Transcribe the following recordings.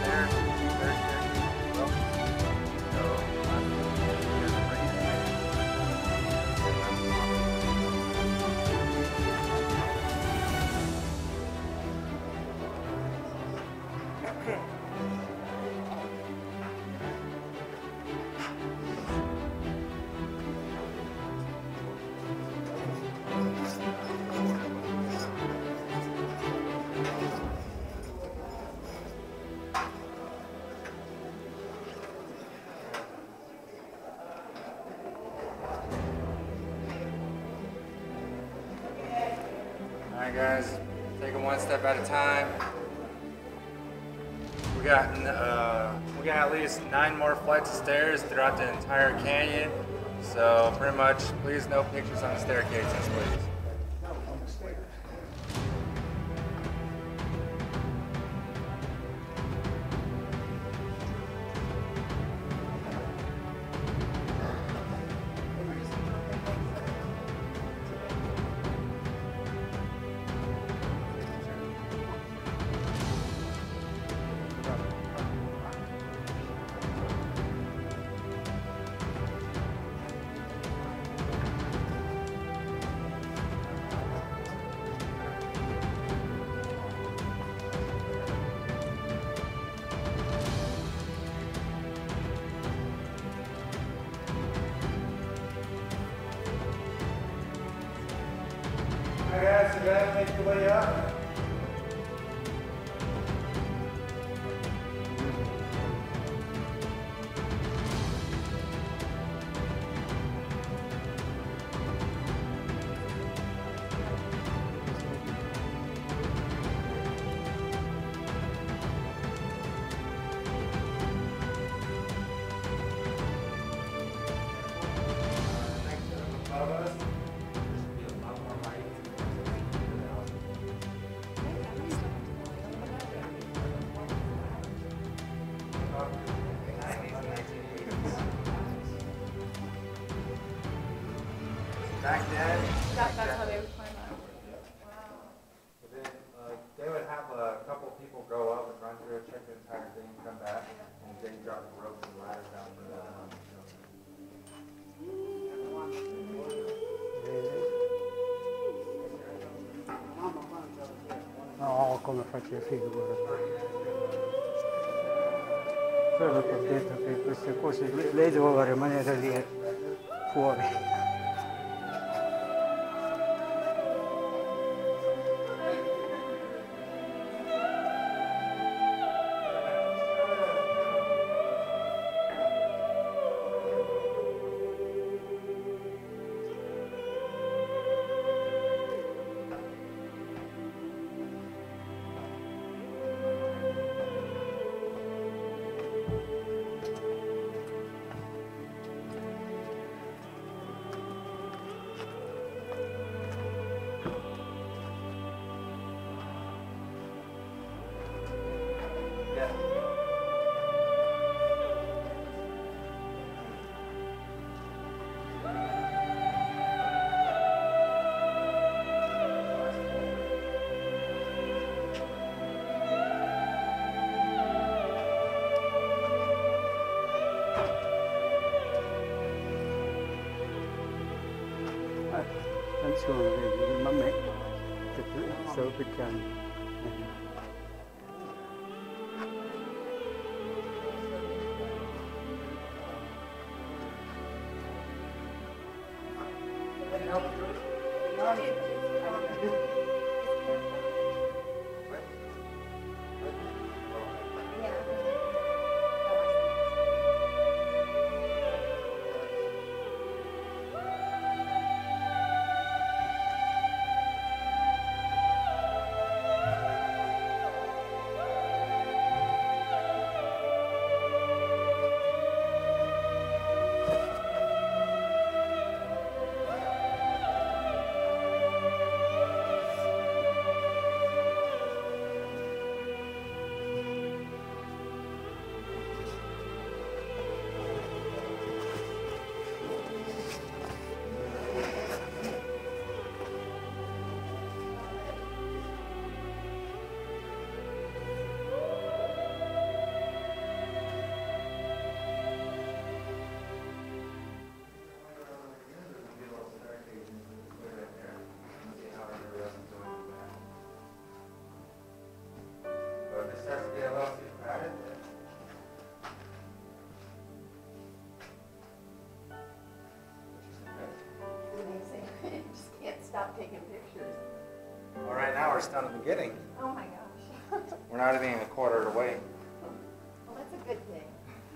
there. They're staircase as well. So I'm going to get you guys right Alright guys, take it one step at a time. We got at least 9 more flights of stairs throughout the entire canyon. So pretty much, please no pictures on the staircases, please. Alright guys, you gotta make your way up. Back then, That's how they would climb up. Wow. but then, they would have a couple people go up and run through it, check the entire thing, come back, and then drop the ropes and ladders down for that. No, come faccio i figure. Quello che ho detto che queste cose, lei doveva rimanere lì fuori. Attenzione, vedi, ma a me che stavo picchiando. we're still in the beginning. Oh my gosh. We're not even a quarter of the way. Well, that's a good thing.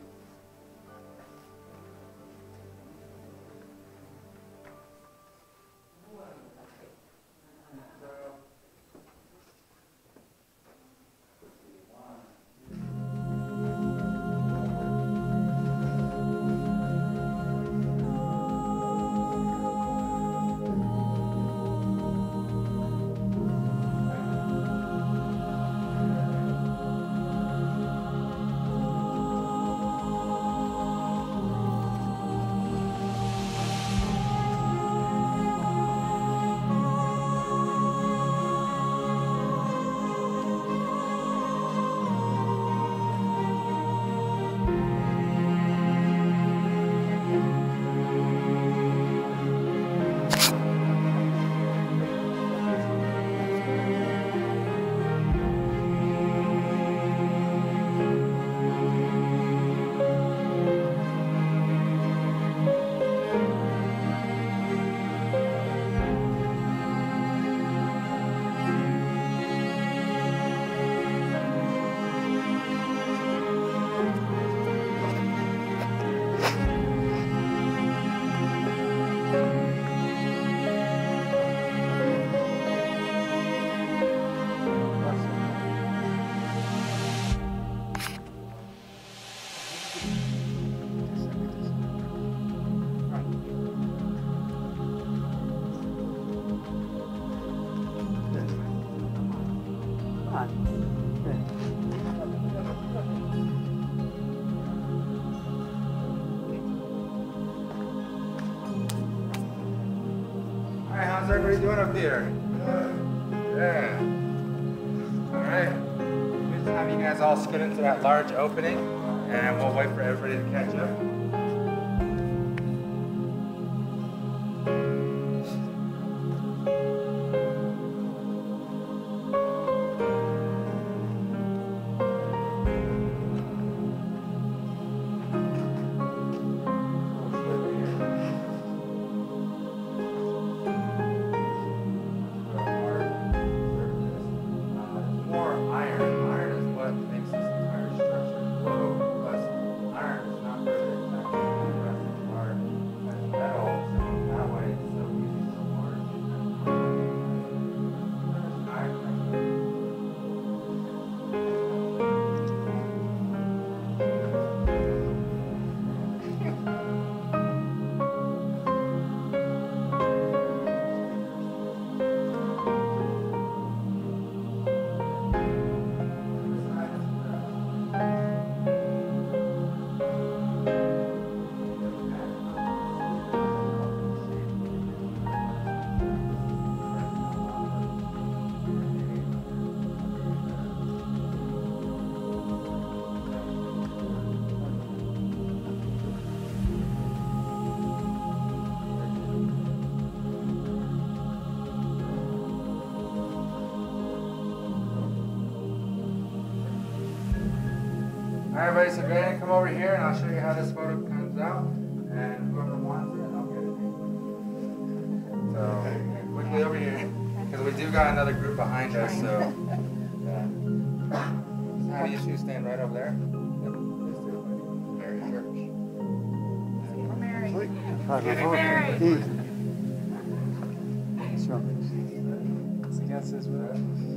Alright, how's everybody doing up here? Yeah. Alright. Just have you guys all scoot into that large opening and we'll wait for everybody to catch up. Alright everybody, so go ahead and come over here and I'll show you how this photo comes out. And whoever wants it, I'll get it. So, quickly over here, because we do got another group behind us, so. Yeah. So how do you two stand right over there? Yep. Mary Church. Por favor, Against this with us.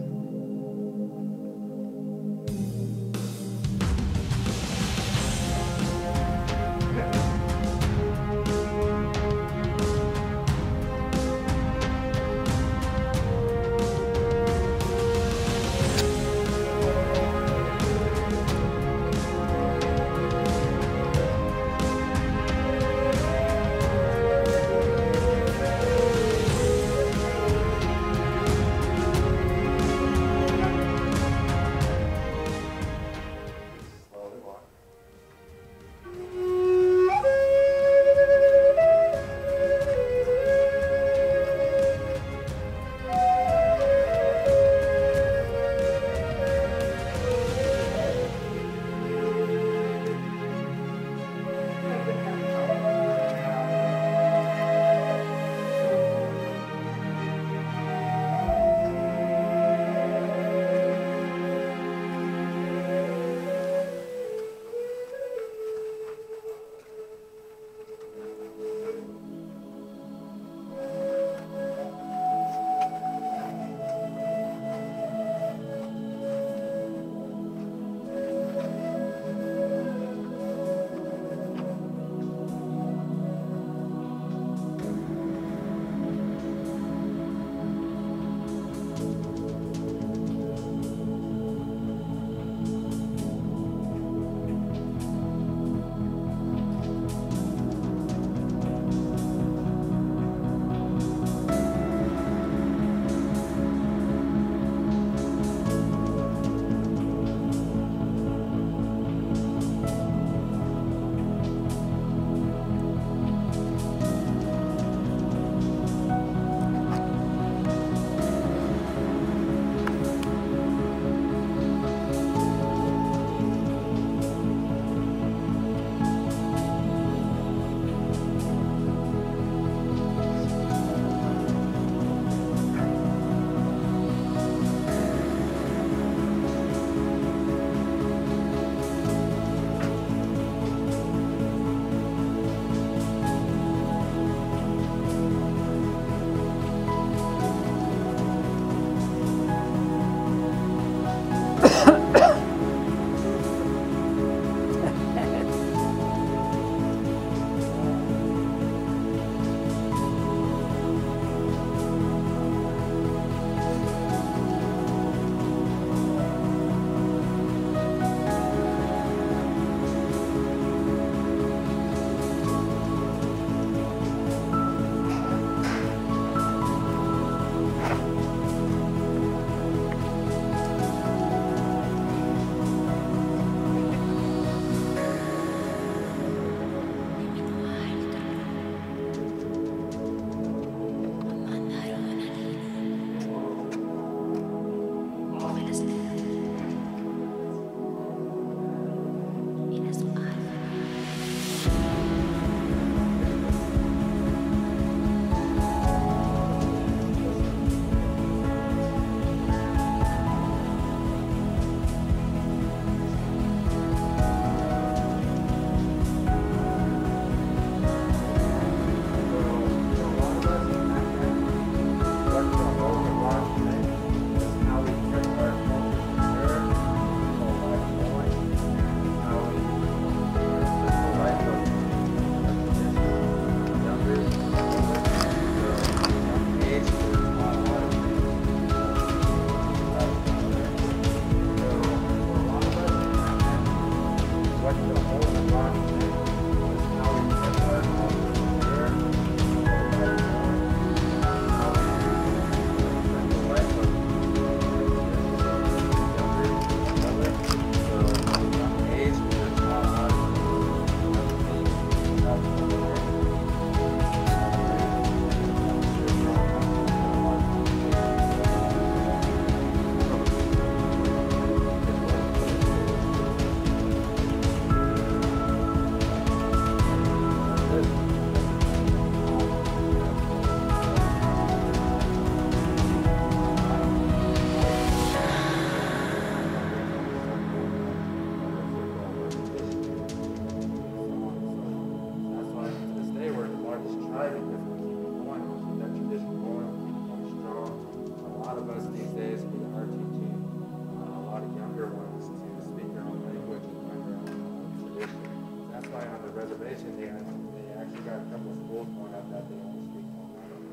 reservation, they actually got a couple of schools going up that they only speak Hmong.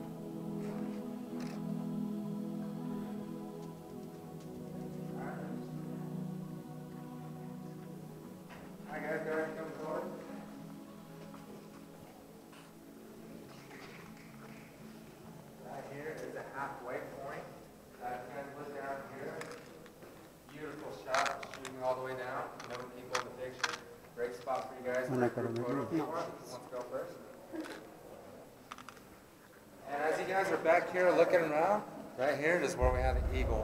Hi guys, go ahead and come forward. Right here is a halfway point. You guys look down here. Beautiful shot, shooting all the way down. No people in the picture. Great spot for you guys. Wanna go to the Photo if you video? want. Who wants to go first? And as you guys are back here looking around, right here is where we have the eagle.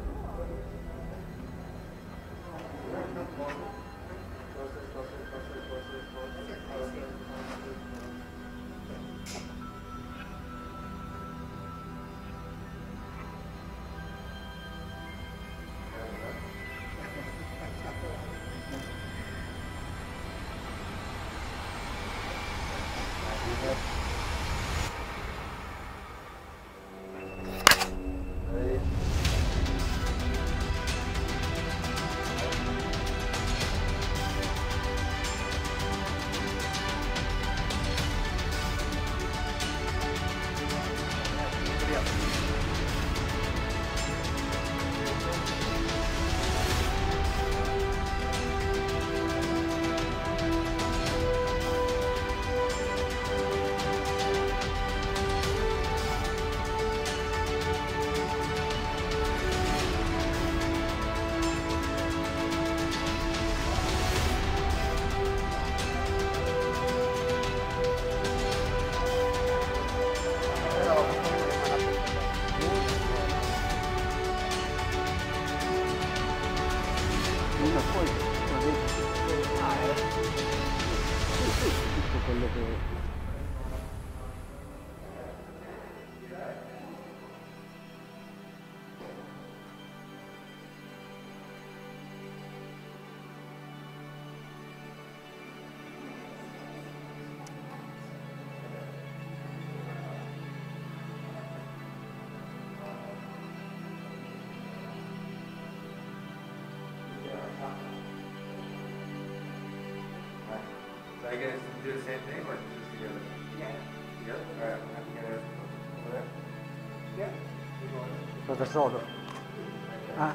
Una poi tutto quello che So you guys do the same thing or just together? Yeah. Together? Alright, I'm gonna get it over there. Yeah. Keep going. da solo. Ah,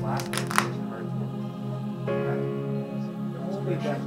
last presentation virtual. We'll be back.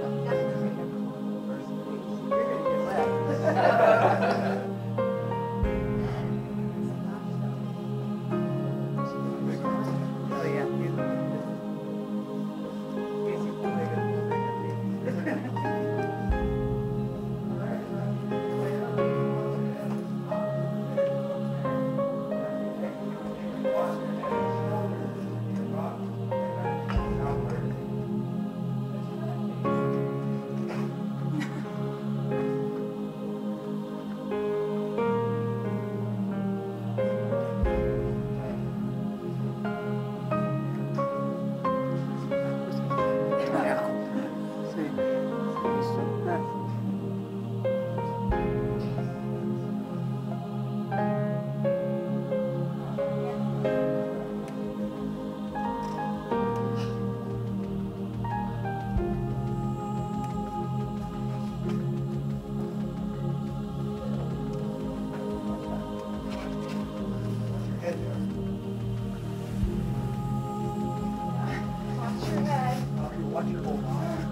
Watch your head. Watch your whole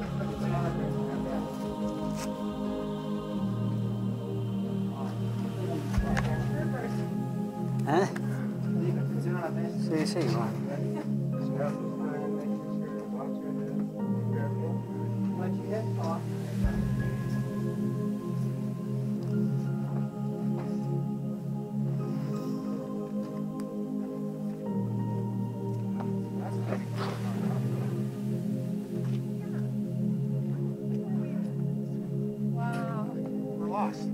Eh? Sì, sì, ma... Let your head talk. Wow. We're lost.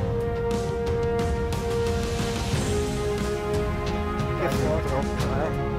Che foto,